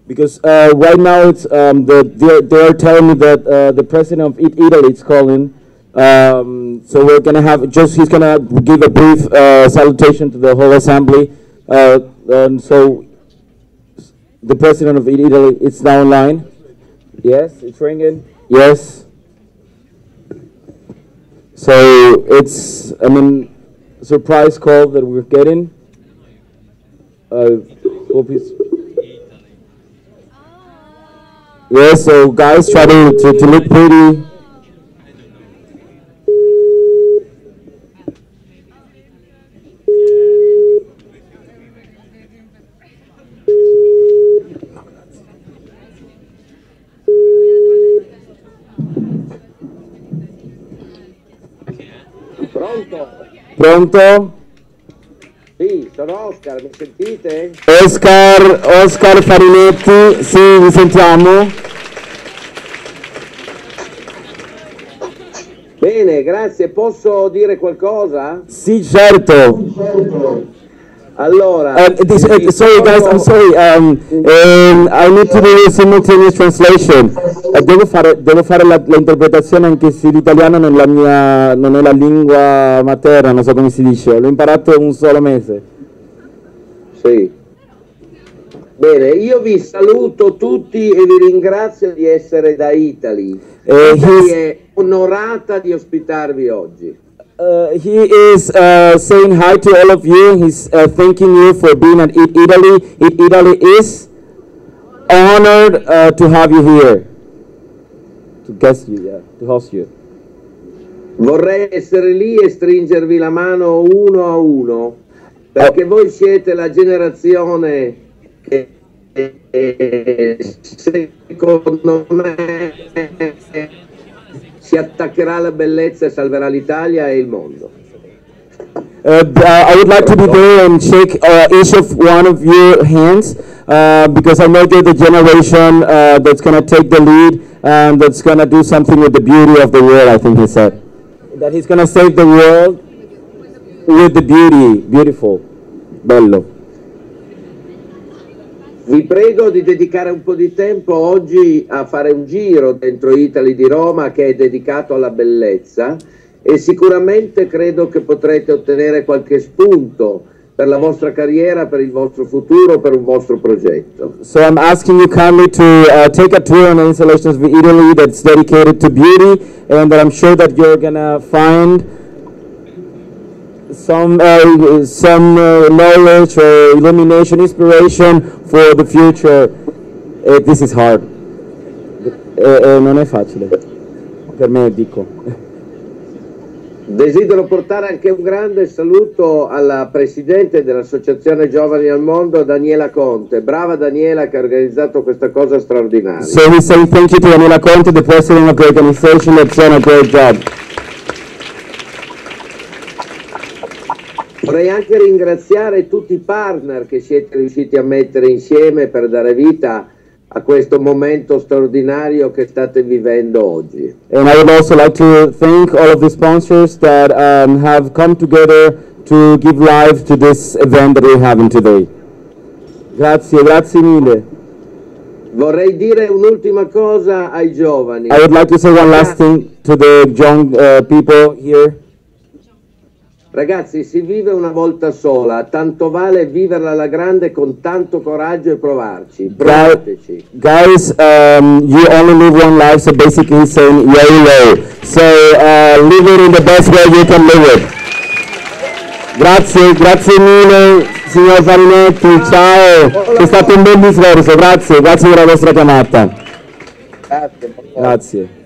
Because right now it's they are telling me that the president of Italy is calling. So we're gonna have he's gonna give a brief salutation to the whole assembly. And so the president of Italy is now online. Yes, it's ringing. Yes. So it's surprise call that we're getting. Hope he's. Yeah, so guys, try to look pretty. Pronto? Pronto? Sì, sono Oscar, mi sentite? Oscar Farinetti, sì, vi sentiamo. Bene, grazie. Posso dire qualcosa? Sì, certo. Allora, sorry guys, I'm sorry. I need to do a simultaneous translation. Devo fare l'interpretazione anche se l'italiano non è la lingua materna, non so come si dice. L'ho imparato un solo mese. Sì. Bene, io vi saluto tutti e vi ringrazio di essere da EATALY. EATALY è onorata di ospitarvi oggi. He is saying hi to all of you. He's thanking you for being at EATALY. EATALY is honored to have you here, to guest you, to host you. Vorrei essere lì e stringervi la mano uno a uno, perché voi siete la generazione che secondo me si attaccherà alla bellezza e salverà l'Italia e il mondo. I would like to be there and shake each of one of your hands because I know you're the generation that's going to take the lead and that's going to do something with the beauty of the world, I think he said. That he's going to save the world with the beauty. Beautiful. Bello. Vi prego di dedicare un po' di tempo oggi a fare un giro dentro EATALY di Roma che è dedicato alla bellezza e sicuramente credo che potrete ottenere qualche spunto per la vostra carriera, per il vostro futuro, per un vostro progetto. So I'm asking you kindly to take a tour on the installations of EATALY that's dedicated to beauty, and I'm sure that you're going to find some knowledge or illumination, inspiration for the future. This is hard. Non è facile. Per me, dico. Desidero portare anche un grande saluto alla Presidente dell'Associazione Giovani al Mondo, Daniela Conte. Brava Daniela che ha organizzato questa cosa straordinaria. So we say thank you to Daniela Conte, the President of the organization, that's done a great job. Vorrei anche ringraziare tutti i partner che siete riusciti a mettere insieme per dare vita a questo momento straordinario che state vivendo oggi. And I would also like to thank all of the sponsors that have come together to give life to this event that we're having today. Grazie, grazie mille. Vorrei dire un'ultima cosa ai giovani. I would like to say one last thing to the young people here. Ragazzi, si vive una volta sola, tanto vale viverla alla grande con tanto coraggio e provarci. Provateci. Guys, you only live one life, so basically he's saying YOLO. So live it in the best way you can live it. Grazie, grazie mille, signor Farinetti, ciao. È stato un bel discorso, grazie per la vostra chiamata. Grazie. Grazie.